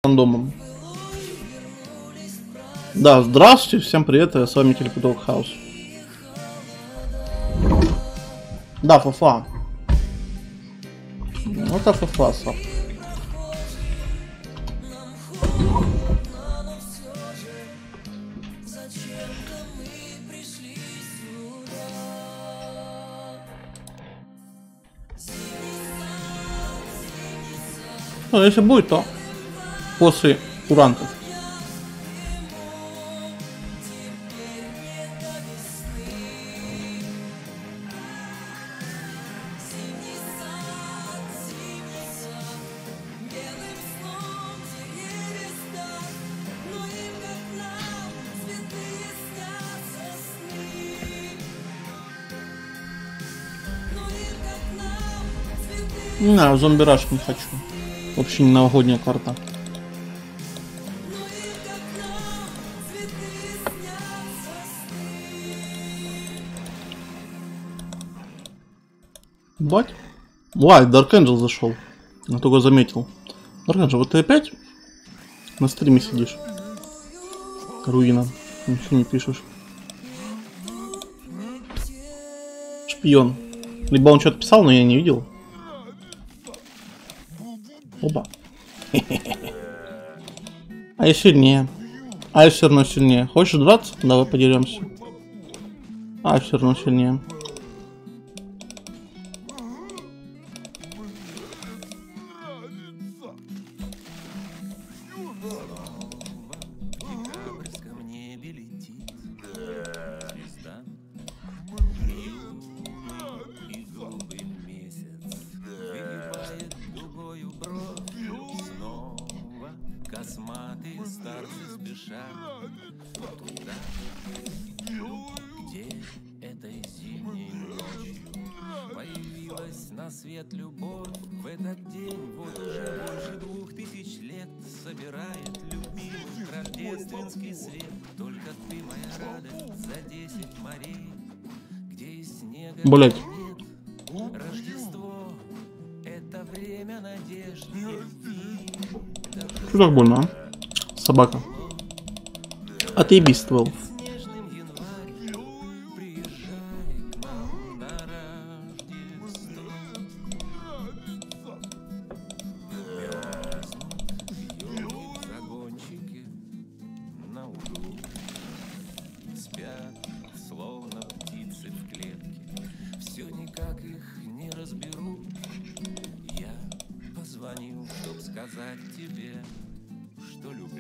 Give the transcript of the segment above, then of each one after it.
рандомом. Да, здравствуйте, всем привет, с вами Телепудок Хаус. Да, фафа. Это фафа, Сав. Ну, если будет, то после курантов. Не знаю, зомби-раш не хочу. Вообще не новогодняя карта. Бать. Ой, Dark Angel зашел. Я только заметил. Dark Angel, вот ты опять на стриме сидишь? Руина. Ничего не пишешь. Шпион. Либо он что-то писал, но я не видел. Оба. А я сильнее. А я все равно сильнее. Хочешь драться? Давай подеремся. А я все равно сильнее. Косматые старцы спешат туда, где этой зимней ночью появилась на свет любовь. В этот день вот уже больше 2000 лет собирает любимый рождественский свет. Только ты моя радость за 10 морей, где из снега Блять. нет. Рождество — это время надежды. Что так больно, а? Собака. Отъебись, ствол. Спят, словно птицы в клетке. Все никак их не разберу. Я позвонил, чтоб сказать тебе, что люблю.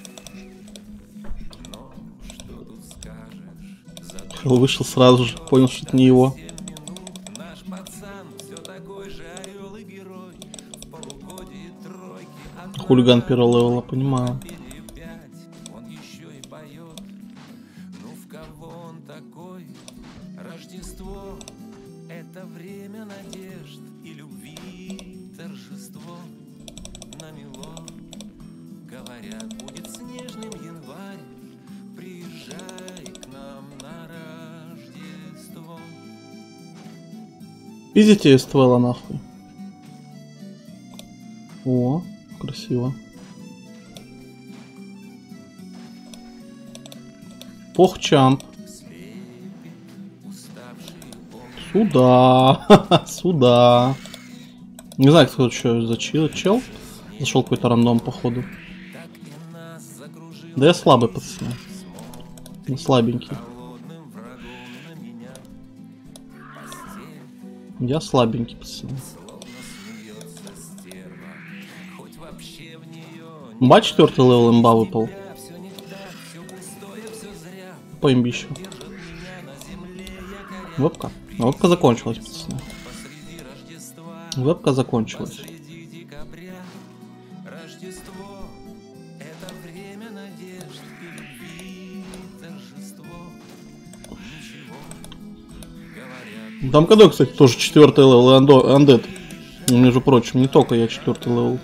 Но что тут скажешь? Вышел сразу же, понял, что это не его. Наш пацан все такой же орел и герой. В полугодии тройки. Хулиган первого левела, понимаю. Он еще и поет. Ну в кого он такой? Рождество — это время надежд и любви. Торжество намело. Говорят, будет снежным январь. Приезжай к нам на Рождество. Пиздите из ствола нахуй. О, красиво. Похчамп. Сюда. Сюда. Не знаю, кто что за чел. Зашел какой-то рандом, походу. Да я слабый, пацаны. Я слабенький. Я слабенький, пацаны. Ба 4-й левел имба выпал. По имбищу. Вебка. Вебка закончилась, пацаны. Вебка закончилась. Там когда, кстати, тоже 4-й левел андед. Между прочим, не только я 4-й левел.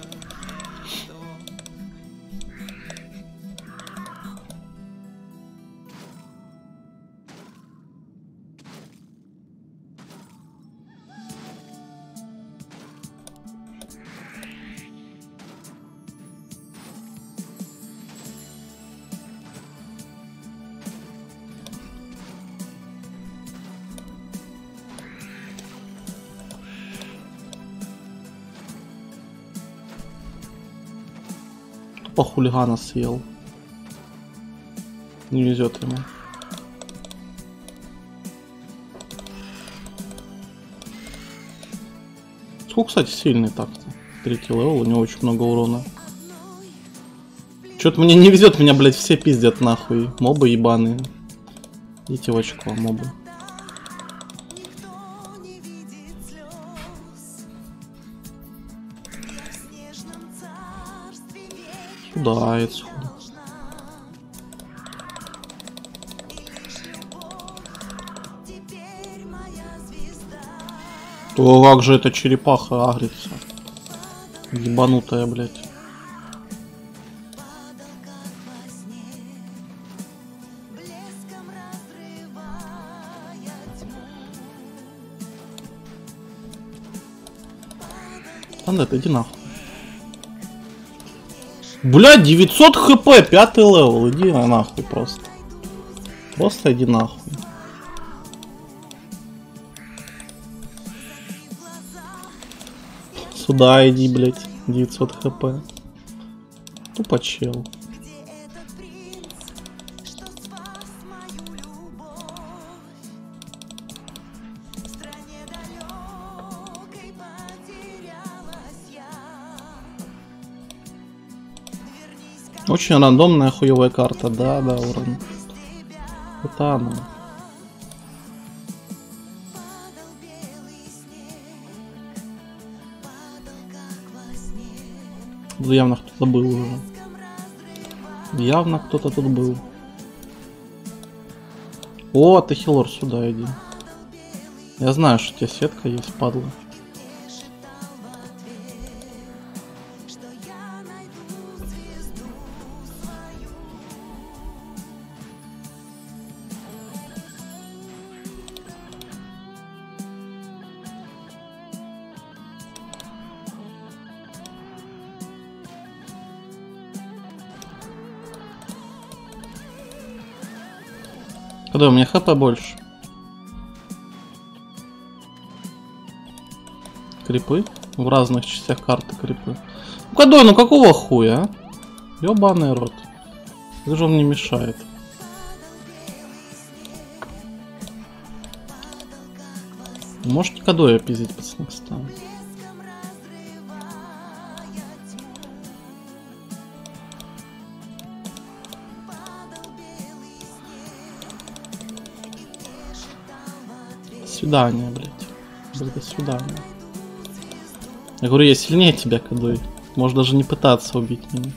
тупо хулигана съел. Не везет ему. Сколько, кстати, сильный так-то? 3-й левел, у него очень много урона. Чё-то мне не везет, меня, блядь, все пиздят нахуй. Мобы ебаные. Идите в очко, мобы. Сюда, это. О, как же эта черепаха агрится. Ебанутая, блядь. Андет, иди нахуй. Блядь, 900 хп, 5-й левел, иди нахуй просто. Просто иди нахуй. Сюда иди, блядь, 900 хп. Тупо чел. Очень рандомная хуевая карта, да, урон. Это она. Явно кто-то был уже. Явно кто-то тут был. О, ты хилор, сюда иди. Я знаю, что у тебя сетка есть, падла. Когда у меня хп больше? Крипы? В разных частях карты крипы. Ну Кадой, ну какого хуя, а? Ёбаный рот. Как же он мне мешает? Можете Кадоя пиздить, пацаны, кстати. Свидание, блядь. До свидания. Я говорю, я сильнее тебя, Кадой. Можешь даже не пытаться убить меня.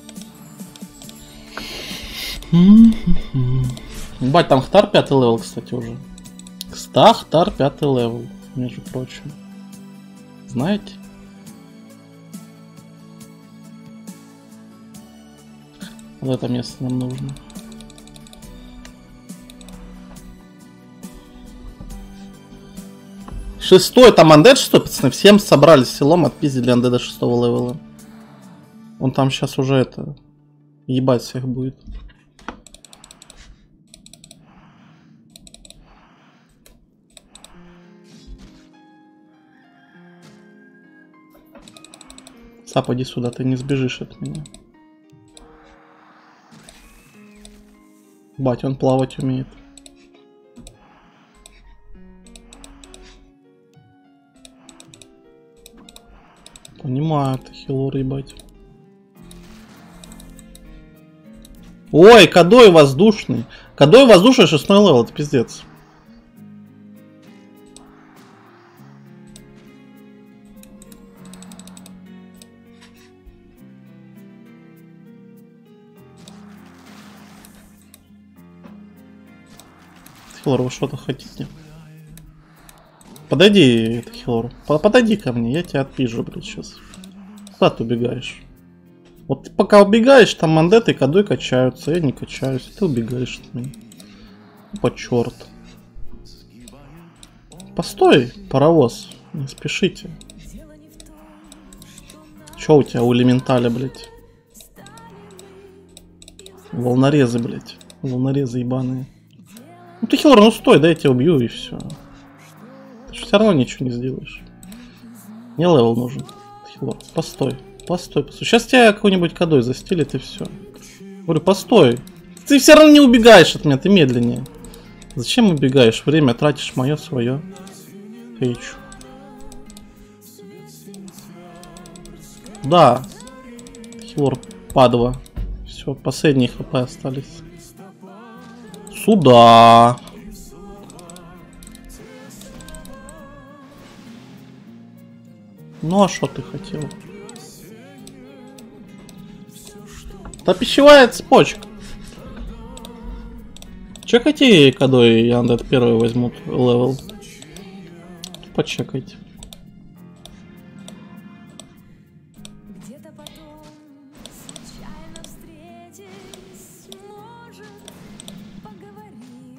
Бать, там Хтар 5-й левел, кстати, уже. Хтар 5-й левел, между прочим. Знаете? Вот это место нам нужно. Шестой, там андед 6, пацаны, всем собрались селом, отпиздили андеда 6-го левела. Он там сейчас уже это, ебать всех будет. Сап, иди сюда, ты не сбежишь от меня. Бать, он плавать умеет. Понимаю, ты хилор, ебать. Ой, Кадой воздушный. Кадой воздушный 6-й левел, это пиздец. Хилор, вы что-то хотите? Подойди, это Хилор. Подойди ко мне, я тебя отпизжу, блядь, сейчас. Куда ты убегаешь? Вот ты пока убегаешь, там мандеты и Кадой качаются, я не качаюсь, ты убегаешь от меня. По черт. Постой, паровоз, не спешите. Че у тебя у элементаля, блядь? Волнорезы, блядь. Волнорезы ебаные. Ну ты Хилор, ну стой, дай я тебя убью и все. Ты же все равно ничего не сделаешь. Мне левел нужен. Хилор, постой. Постой, постой. Сейчас тебя какой-нибудь кадой застелит и все. Говорю, постой. Ты все равно не убегаешь от меня, ты медленнее. Зачем убегаешь? Время тратишь мое, свое. Фейчу. Да. Хилор падла. Все, последние хп остались. Сюда. Ну а что ты хотел? Да пищевая цепочка. Чекайте, кадой и Undead первый возьмут левел. Почекайте. Где-то потом случайно встретились, может, поговорим.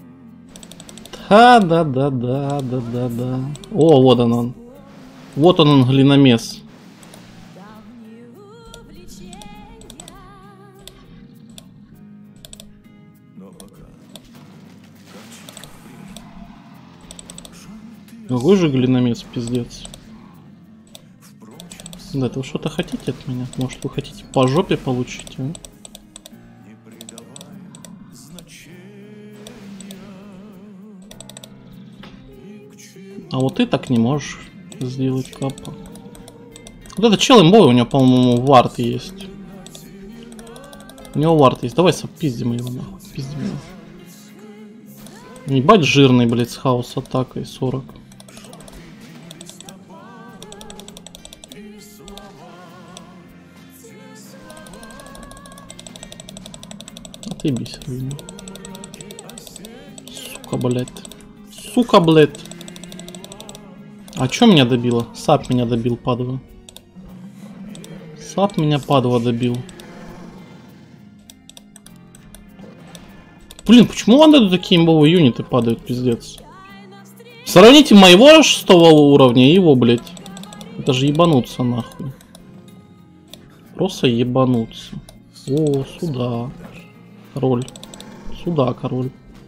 Да. О, вот он. Вот он, глиномес. Давние увлечения. Какой же глиномес, пиздец. Да, вы что-то хотите от меня? Может, вы хотите по жопе получить, а? А вот ты так не можешь сделать, капа. Вот это чел имбой, у него, по-моему, вард есть. У него вард есть. Давай сопиздим его, нахуй. Пиздим его. Ебать жирный, блядь, с хаос атакой 40. Отъебись, блин. Сука, блядь. Сука, блядь. А чё меня добило? Сап меня добил, падла. Сап меня, падла, добил. Блин, почему у Undead такие имбовые юниты падают, пиздец? Сравните моего 6 уровня и его, блядь. Это же ебануться, нахуй. Просто ебануться. О, сюда. Король. Сюда, король.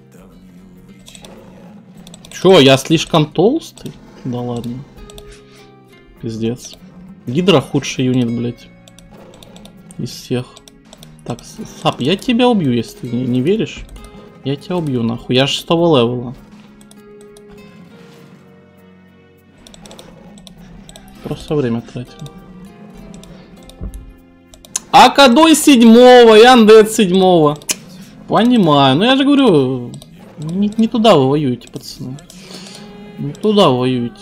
Чё, я слишком толстый? Да ладно. Пиздец. Гидра худший юнит, блядь. Из всех. Так, Сап, я тебя убью, если ты не веришь. Я тебя убью, нахуй. Я 6 левела. Просто время тратим. А кадой 7-го, и Undead 7-го. Понимаю. Ну я же говорю, не туда вы воюете, пацаны. Не туда вы воюете.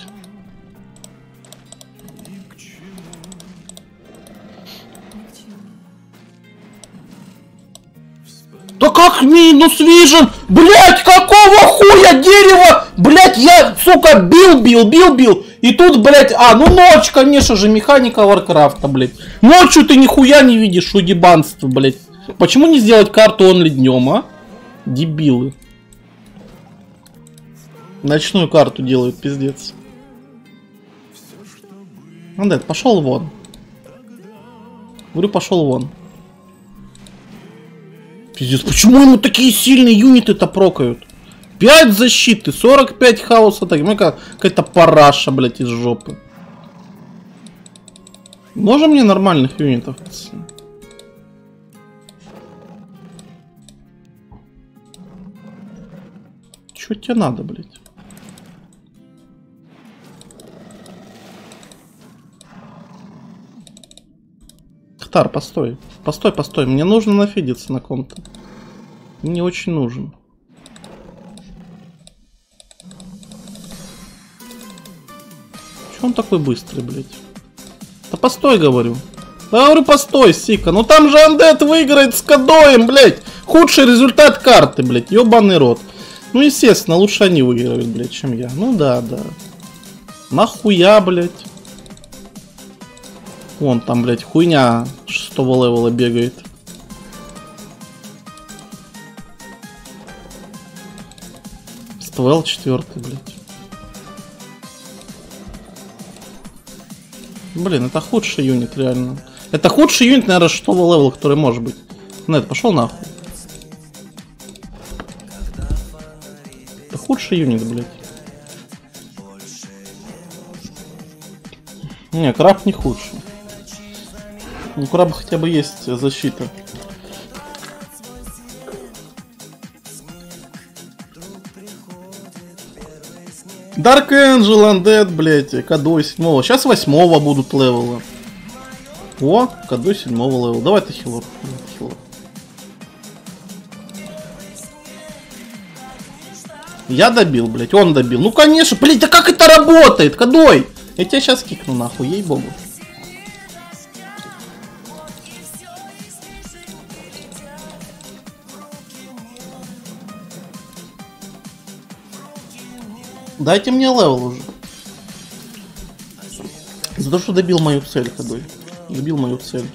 Да как минус вижен? Блять, какого хуя дерева? Блять, я, сука, бил. И тут, блять, ну ночь, конечно же, механика Варкрафта, блять. Ночью ты нихуя не видишь, уебанство, блять. Почему не сделать карту онли днем, а? Дебилы. Ночную карту делают, пиздец. Undead, пошел вон. Говорю, пошел вон. Пиздец, почему ему такие сильные юниты-то прокают? 5 защиты, 45 хаоса, так, ну какая-то параша, блядь, из жопы. Можно мне нормальных юнитов, пацаны? Чё тебе надо, блядь? Ктар, постой. Постой. Мне нужно нафидиться на ком-то. Мне очень нужен. Чё он такой быстрый, блядь? Да постой, говорю. Да говорю, постой, сика. Ну там же Undead выиграет с кадоем, блядь. Худший результат карты, блядь. Ёбаный рот. Ну, естественно, лучше они выигрывают, блядь, чем я. Ну да. Нахуя, блядь. Вон там, блядь, хуйня 6 левела бегает. Ствел 4, блядь. Блин, это худший юнит, реально. Это худший юнит, наверное, 6 левела, который может быть. Нет, пошел нахуй. Это худший юнит, блядь. Не, Крафт не худший. У краба хотя бы есть защита. Dark Angel, Undead, блять, Кадой 7. Сейчас 8 будут левела. О, Кадой 7 левел. Давай ты хилор. Я добил, блять, он добил. Ну конечно, блять, да как это работает, Кадой? Я тебя сейчас кикну нахуй, ей-богу. Дайте мне левел уже. За то, что добил мою цель, Кадой. Добил мою цель.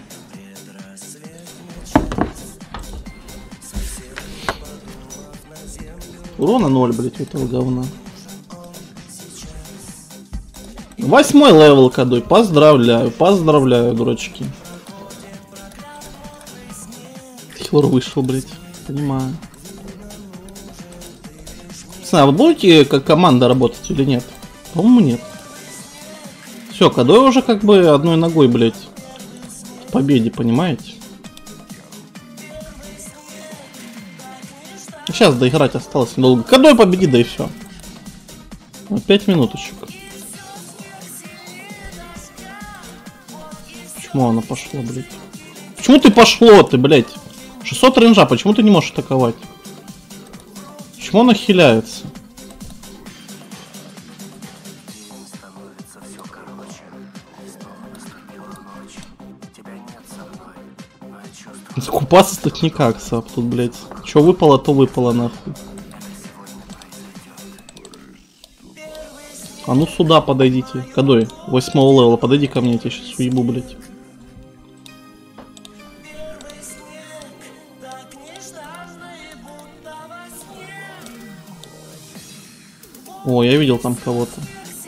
Урона 0, блять, у этого говна. 8 левел, Кадой. Поздравляю, поздравляю, дурачки. Хилор вышел, блять. Понимаю. Не знаю, вы будете как команда работать или нет? По-моему, нет. Все, Кадой уже как бы одной ногой, блять, в победе, понимаете? Сейчас доиграть осталось недолго. Кадой победит, да и все. 5 минуточек. Почему она пошла, блять? Почему ты пошло, ты, блять? 600 рейнджа, почему ты не можешь атаковать? Почему она хиляется? Закупаться тут никак, Сап, тут, блять. Че выпало, то выпало, нахуй. А ну сюда подойдите. Кадой, 8 левела, подойди ко мне, я тебя сейчас уебу, блять. О, я видел там кого-то.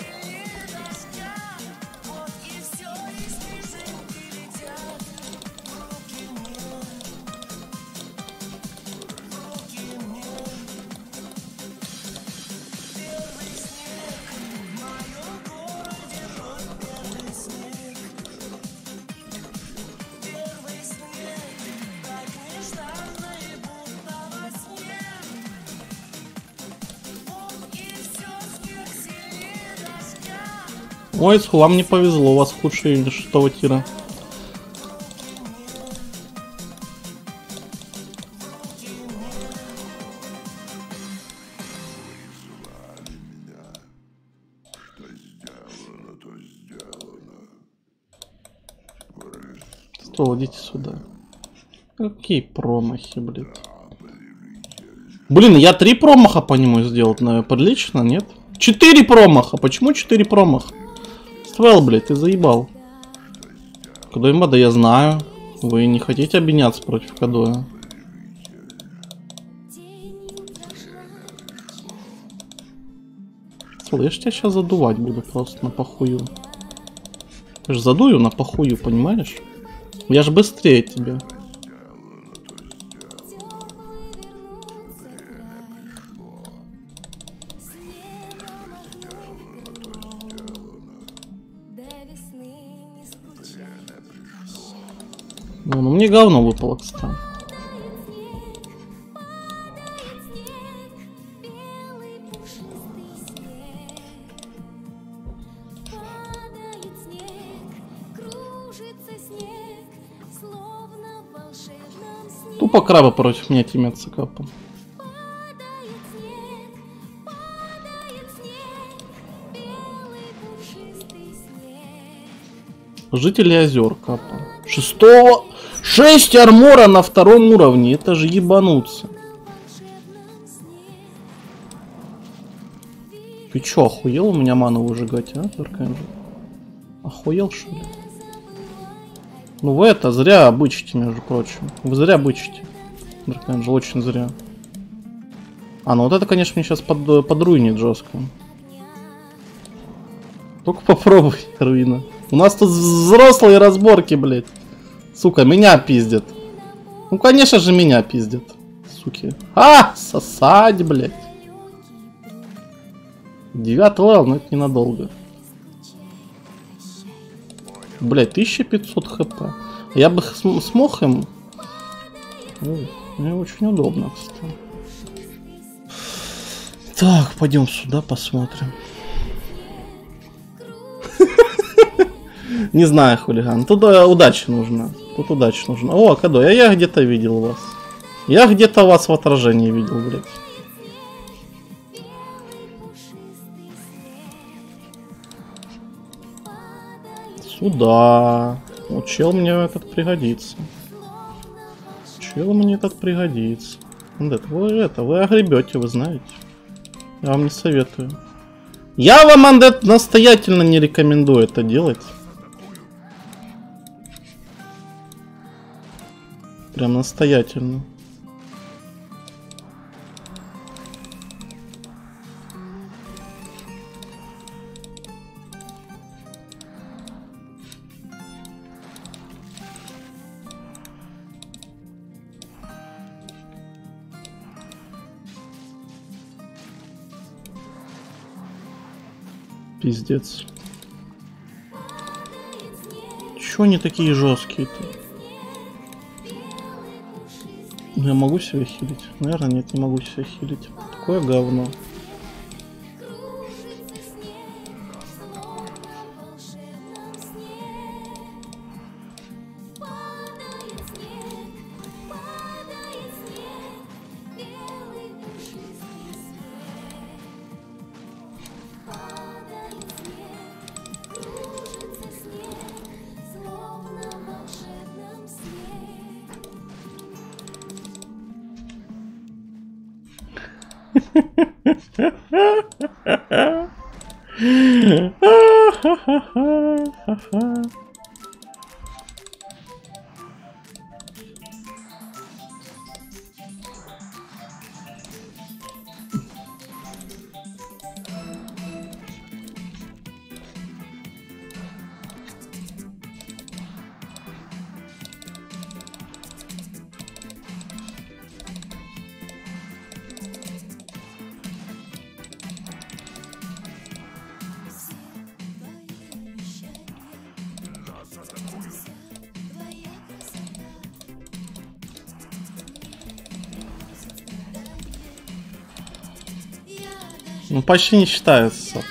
Ой, вам не повезло, у вас худший до 6-го тира. Что, идите сюда. Какие промахи, блядь. Блин, я 3 промаха по нему сделал, наверное, прилично, нет? 4 промаха, почему 4 промаха? Ствел, блядь, ты заебал. Кадой Мада, я знаю. Вы не хотите обменяться против Кадоя? Слышь, я тебя сейчас задувать буду просто на похую. Я же задую на похую, понимаешь? Я же быстрее тебя. Ну, мне говно выпало, кстати. Тупо краба против меня тимятся капом. Жители озер капа. 6 армора на 2-м уровне. Это же ебануться. Ты чё, охуел у меня ману выжигать, а, Dark Angel? Охуел, что ли? Ну вы это зря бычите, между прочим. Вы зря бычите. Dark Angel, очень зря. А, ну вот это, конечно, мне сейчас подруинит жестко. Только попробуй, руина. У нас тут взрослые разборки, блядь. Сука, меня пиздят. Ну, конечно же, меня пиздят. Суки. А, сосать, блядь. 9 левел, но это ненадолго. Блядь, 1500 хп. Я бы смог им. Мне очень удобно, кстати. Так, пойдем сюда посмотрим. Не знаю, хулиган. Тут удача нужна. Тут удача нужна. О, Кадой, я где-то видел вас. Я где-то вас в отражении видел, блядь. Сюда. Ну, чел мне этот пригодится. Чел мне этот пригодится. Вы огребете, вы знаете. Я вам не советую. Я вам, Андет, настоятельно не рекомендую это делать. Прям настоятельно. Пиздец. Чё они такие жесткие-то? Я могу себя хилить? Наверное, нет, не могу себя хилить. Такое говно. Ну, почти не считается.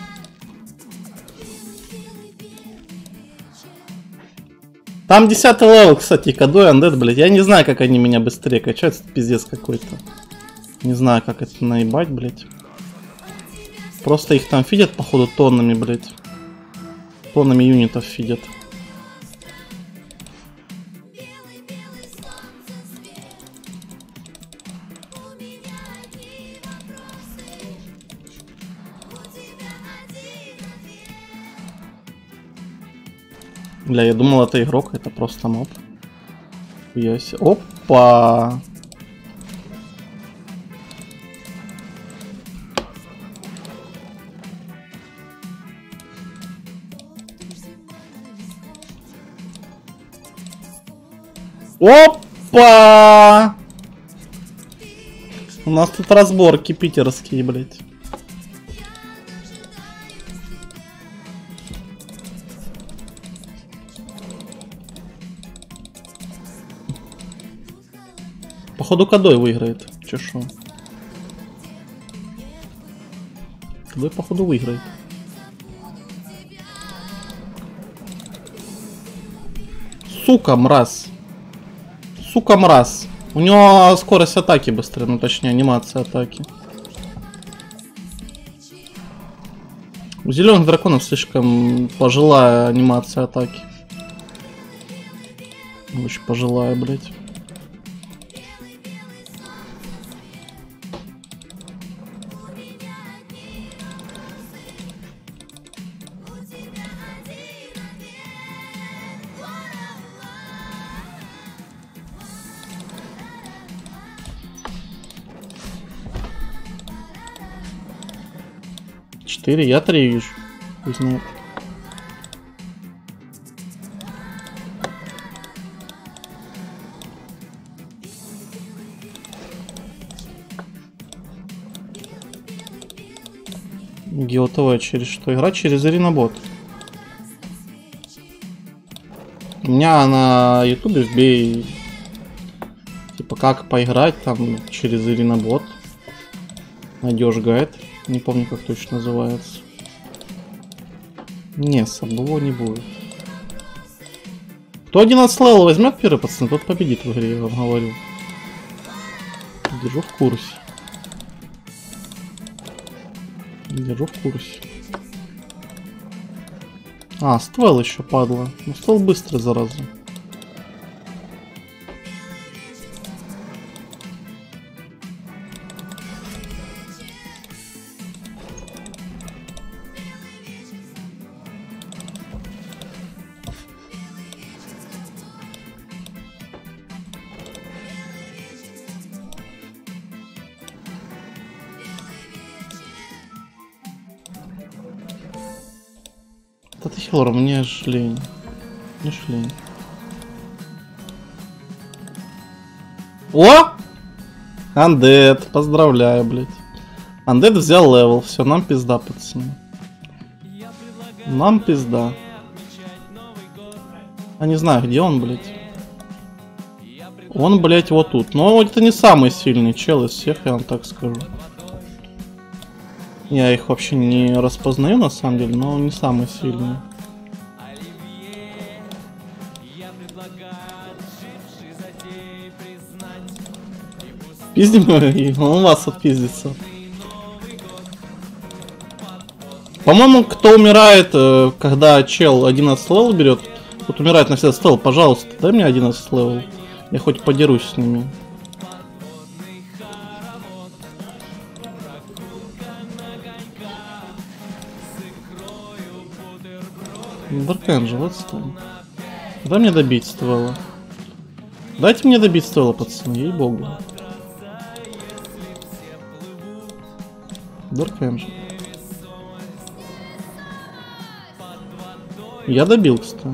Там 10 левел, кстати, Кадой, Андет, блядь. Я не знаю, как они меня быстрее качают. Это пиздец какой-то. Не знаю, как это наебать, блядь. Просто их там фидят, походу, тоннами, блядь. Тоннами юнитов фидят. Бля, я думал, это игрок, это просто моб. Яси. Опа! Опа! У нас тут разборки питерские, блядь. Походу Кадой выиграет. Чешу. Кадой походу выиграет. Сука, мразь. Сука, мразь. У него скорость атаки быстрее, ну точнее анимация атаки. У зеленых драконов слишком пожилая анимация атаки. Очень пожилая, блядь. Я 3 вижу. Пусть нет. ГеоТВ через что? Играть через Аренабот. У меня на ютубе вбей, типа, как поиграть там через Ирина-бот. Найдешь гайд. Не помню, как точно называется. Не, сабого не будет. Кто 11 левел возьмет первый, пацаны, тот победит в игре, я вам говорю. Держу в курсе. Держу в курсе. А, ствол еще падла. Ну, ствол быстро, зараза. Да ты хилор, мне ж лень. Мне ж лень. О! Undead, поздравляю, блядь. Undead взял левел, все, нам пизда, пацаны. Нам пизда. Я не знаю, где он, блядь. Он, блядь, вот тут. Но это не самый сильный чел из всех, я вам так скажу. Я их вообще не распознаю на самом деле, но он не самый сильный. Пиздим, он вас отпиздится. По-моему, кто умирает, когда чел 11 левел берет, вот умирает на все стел, пожалуйста, дай мне 11 левел. Я хоть подерусь с ними. Dark Angel, отстань. Дай мне добить ствола. Дайте мне добить ствола, пацаны, ей-богу. Dark Angel. Я добил, кстати.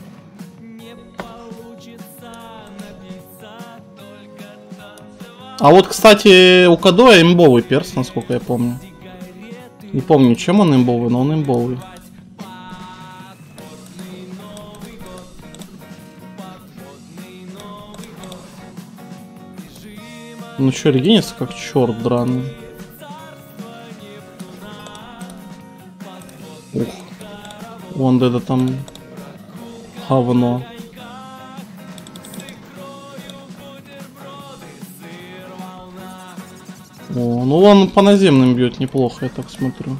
А вот, кстати, у Кадоя имбовый перс, насколько я помню. Не помню, чем он имбовый, но он имбовый. Ну чё, регенится как черт драный. Ух. Вон это там говно. О, ну он по наземным бьет неплохо, я так смотрю.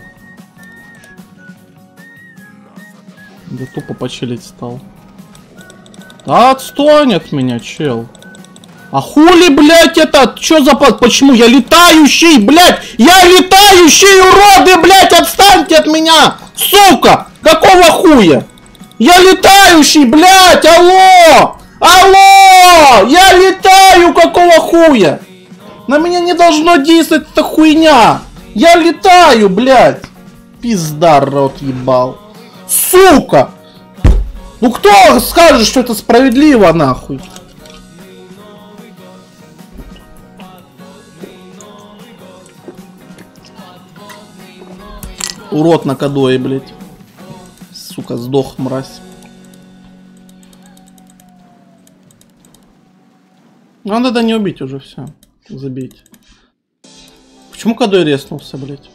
Да тупо почилить стал. Да отстань от меня, чел. А хули, блядь, это? Чё за под? Почему? Я летающий, блядь! Я летающий, уроды, блядь! Отстаньте от меня! Сука! Какого хуя? Я летающий, блядь! Алло! Алло! Я летаю, какого хуя? На меня не должно действовать эта хуйня! Я летаю, блядь! Пизда, рот ебал. Сука! Ну кто скажет, что это справедливо, нахуй? Урод на Кадое, блядь. Сука, сдох, мразь. Надо не убить уже, все. Забейте. Почему Кадой резнулся, блядь?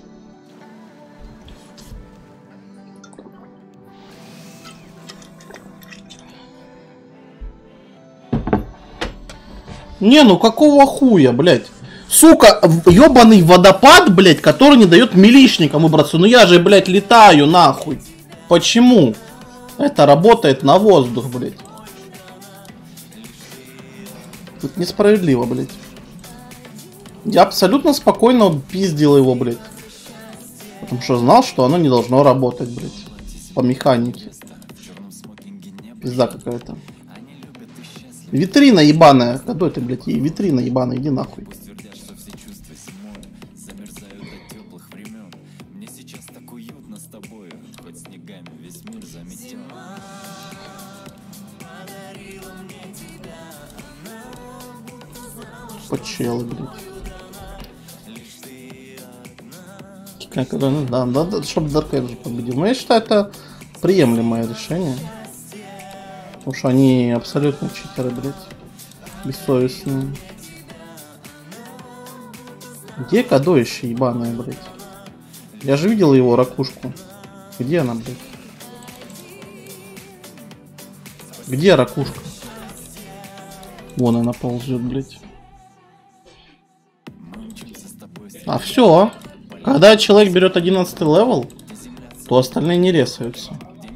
Не, ну какого хуя, блядь? Сука, ёбаный водопад, блядь, который не дает милишникам выбраться. Ну я же, блядь, летаю, нахуй. Почему? Это работает на воздух, блядь. Тут несправедливо, блядь. Я абсолютно спокойно пиздил его, блядь. Потому что знал, что оно не должно работать, блядь. По механике. Пизда какая-то. Витрина ебаная. Кадой ты, блядь, витрина ебаная, иди нахуй. Почелы, блядь. Да, надо, чтобы Dark Angel победил. Но я считаю, это приемлемое решение. Потому что они абсолютно читеры, блядь. Бессовестные. Где кадоище ебаная, блядь? Я же видел его ракушку. Где она, блядь? Где ракушка? Вон она ползет, блядь. А все. Когда человек берет 11 левел, то остальные не ресаются.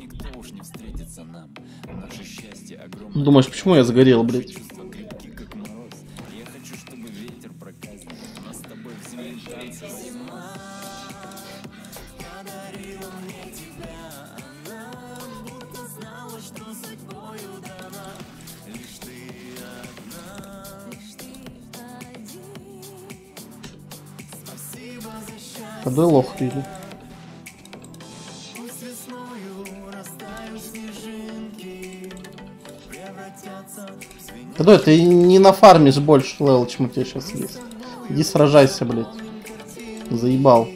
Думаешь, почему я сгорел, блядь? Кадой лох или? Кадой, ты не нафармишь больше левел, чем у тебя сейчас есть. Иди сражайся, блядь. Заебал.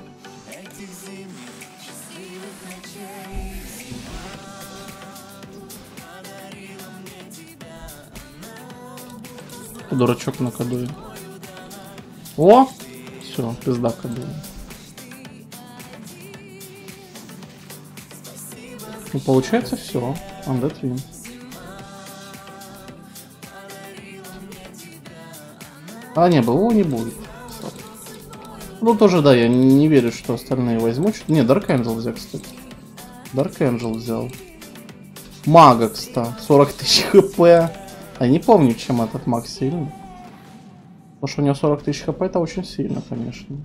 Дурачок на Кадое. О! Все, пизда Кадое. Ну, получается все. Undead win. А, не, БО не будет. Ну, тоже, да, я не верю, что остальные возьмут. Не, Dark Angel взял, кстати. Dark Angel взял. Мага, кстати. 40 тысяч хп. Я не помню, чем этот маг сильный. Потому что у него 40 тысяч хп, это очень сильно, конечно.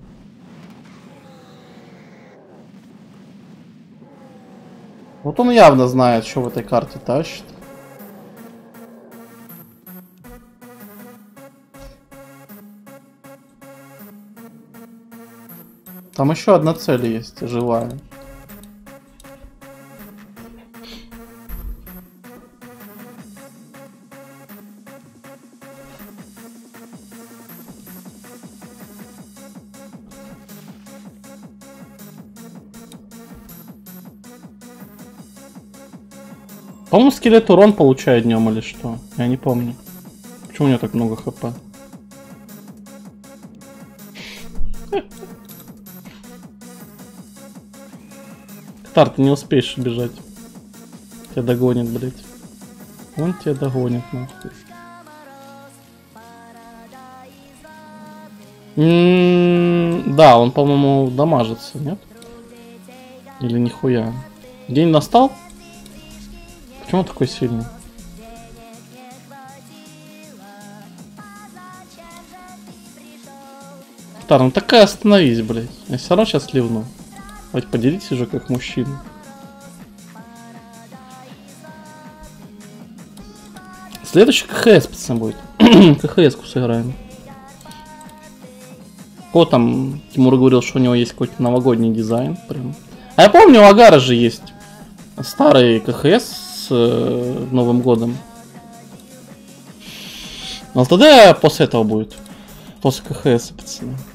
Вот он явно знает, что в этой карте тащит. Там еще одна цель есть, живая. По-моему, скелет урон получает днем или что? Я не помню. Почему у него так много хп? Ктар, ты не успеешь бежать. Тебя догонит, блять. Он тебя догонит, нахуй. Да, он, по-моему, дамажится, нет? Или нихуя? День настал? Почему он такой сильный? Ктар, ну такая остановись, блять. Я все равно сейчас ливну. Давайте поделитесь уже как мужчины. Следующий КХС, пацаны, будет. КХС-ку сыграем. О, там Тимур говорил, что у него есть какой-то новогодний дизайн. Прям. А я помню, у Агара же есть старый КХС с Новым годом. Но тогда после этого будет. После КХС, пацаны.